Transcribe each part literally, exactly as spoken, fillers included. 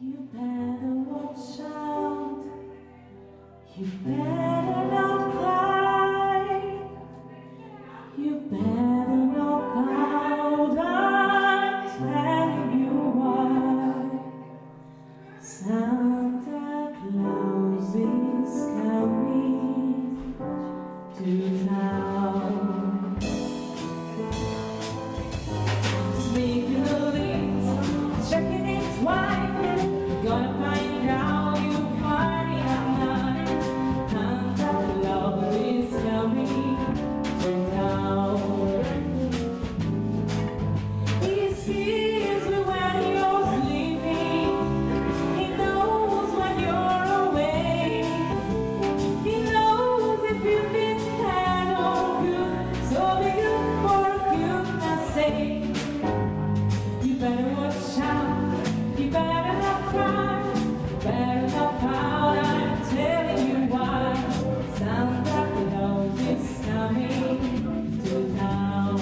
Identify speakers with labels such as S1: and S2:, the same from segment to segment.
S1: You better watch out. You better not cry. You better not pout. I'm telling you why. Santa Claus is coming to town. Sneaking the leaves, checking its wine. Gonna find out you party at night. Santa Claus is coming to town. He sees you when you're sleeping. He knows when you're awake. He knows if you've been bad or good. So be good for goodness sake. You better watch out. You better not cry. You better not pout. I'm telling you why. Santa Claus is coming to town.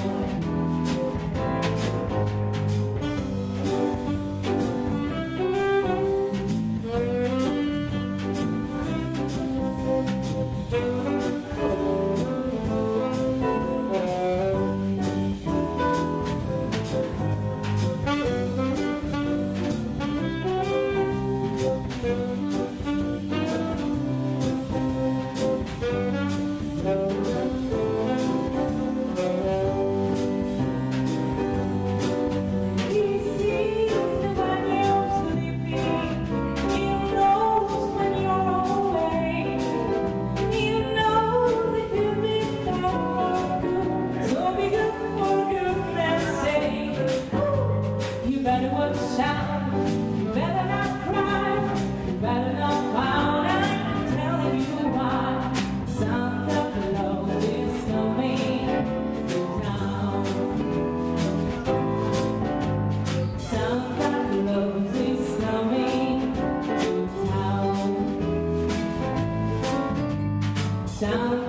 S1: You better watch out, you better not cry, you better not pout. I'm telling you why. Santa Claus is coming to town. Santa Claus is coming to town. Santa